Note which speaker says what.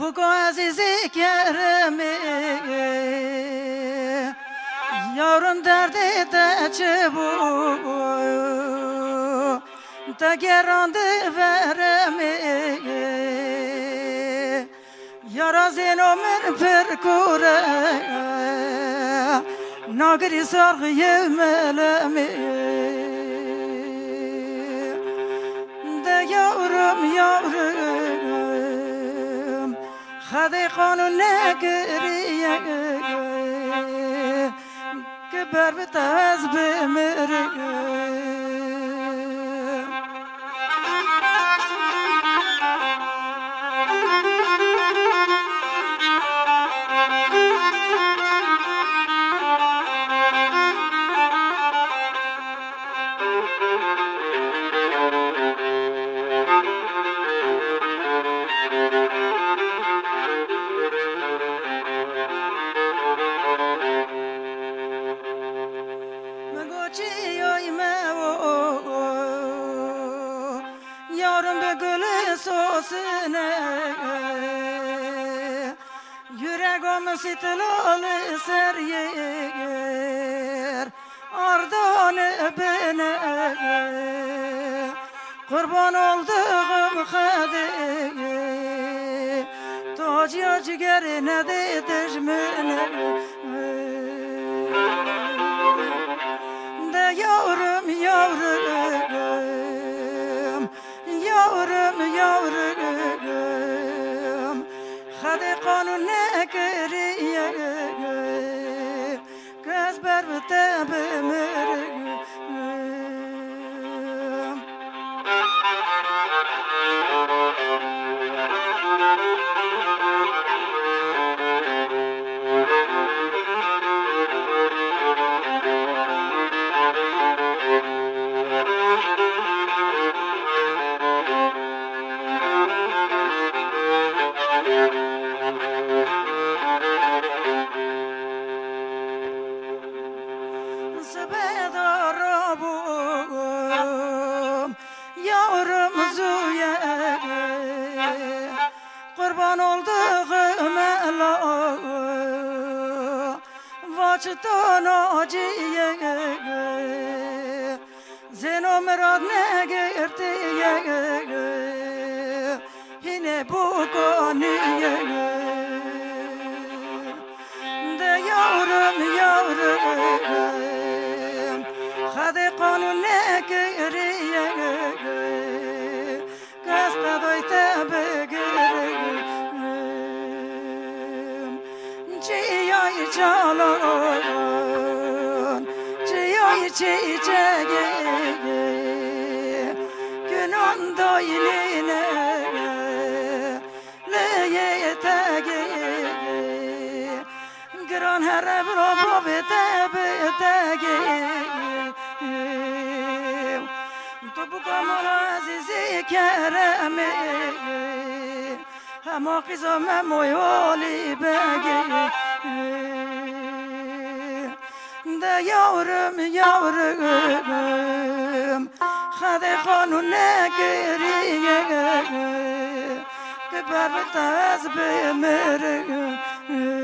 Speaker 1: بگو عزیزی کرمی یارم درد چه بود دگرانده ورمی یارا زینو من پرکوره ناگری سرغی ملمی ده یارم خدای قانون نگریه که بر بتاز بمره Yarım bir gülü sosine yüreğim sitlalı seriyer ardanı bene kurban olduğum hadi tacı ciğerine de düşmene de yavrum yavrum yavrum yavrum hadi kanun ne keriye kız berbete bemirim yavrum zuye kurban olduğum ela vaçtan acıye zeno murad ne gertiye yine bu konuye de yavrum yavrum hadi kanun ne keriye kasta doyte begirim ciyay çalan ciyay çiçeği günün doyline leye tegi gran her bravo bete betegi bu kamar azizi keremi ama kızım moyoli begi de yavrum yavrum hadi kanun ne keriye que barbetaz bemirim